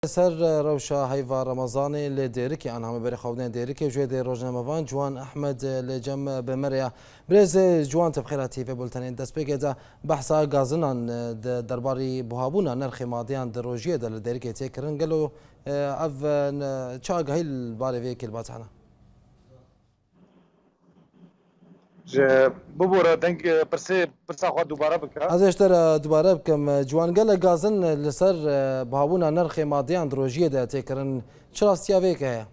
سر روشا هيفا رمضاني لديركي أنا هم بري خوضين ديركي وجوي دي روجنا مفان جوان أحمد لجم بمريا بريز جوان تبخيراتي في بولتانين دست بيجا بحثا غازنان درباري بوهابونا نرخي ماضيان دروجيه دل ديركي تيكرن قالوا أف تشاق هاي الباري فيك الباتحنا ببورا دنگ برسا خود دوباره بکرد از اشتر دوباره بکم جوان گله گازن لسر بهابونا نرخی مادیان دروجیه ده تکرن چرا سیاوی که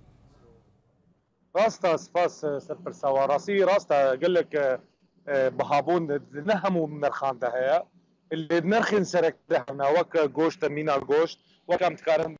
راستا سپاس سر برسا و راسی راستا قلك بهابون نهمو نرخان ده هيا اللي نرخين سرك دهنا وك جوشت مينا جوشت وكم تكارن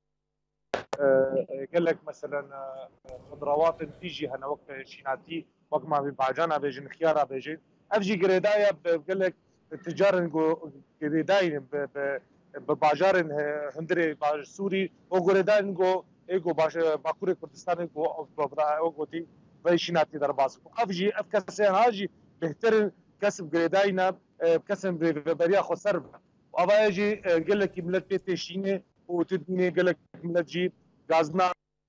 قلك مثلا خضروات تيجي هنا وقت شيناتي وقت ما ببعجانا بيجن خيارا بيجن افجي قريدايا بقول لك تجار قريداي بباجار هندري باج سوري وقريداي نقو ايجو باش باكوري كردستان نقو اوغوتي بيشيناتي درباس افجي افكسين هاجي بهتر كسب قريداينا بكسب بريا خسر وابا يجي قال لك ملت بيتشينه وتدني قال لك ملت جيب غازنا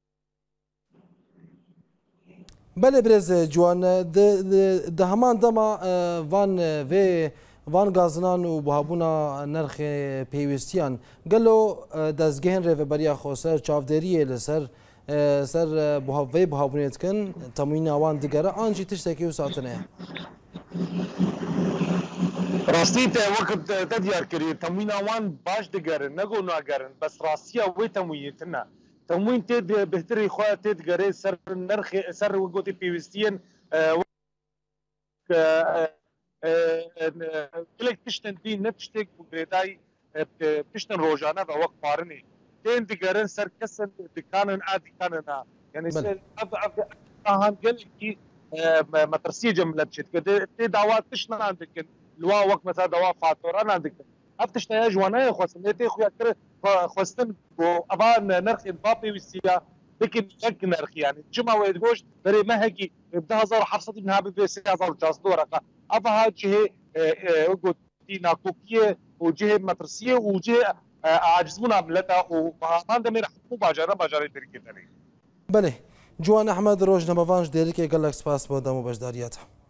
بله برز جوان ده همان دما وان غازنان و بهابونا نرخ پیوستیان گلو دزگهن رو بریا خوسر چافدریه لسر سر بهابونیت کن تموین آوان دیگره آنجی تشتکی و ساتنه راستی ته وقت تدیار کری تموین آوان باش دیگره نگو ناگرن بس راستیا وی تموینتنا تموين تيد بهتري خويا تيد قري سر نرخ سر وقوتي بيوستين كلك تشتن دين نتشتك وقريداي تشتن روجانا وقت بارني تين دقارن سر كسن دكانن دكاننا يعني سر هان قال كي مترسيه جمله شت تي دعوات تشنا عندك لوا وقت مثلا دوا فاتور انا عندك افتش يا جوانا خاص نتي خويا خواستن ابا نرخ بابي وسيا لكن لك نرخ يعني جمعه ويدوش بري ما هيك بده هزار حفصتي من هابي بس هزار جاز دورقه ابا هاجي قلت ناكوكيه وجهه مترسيه وجهه عاجزونا ملتا وما دمر حكومه باجاره تركي ثاني بله جوان احمد روج نموانج ديريكي قال لك سباس بودامو بجدارياته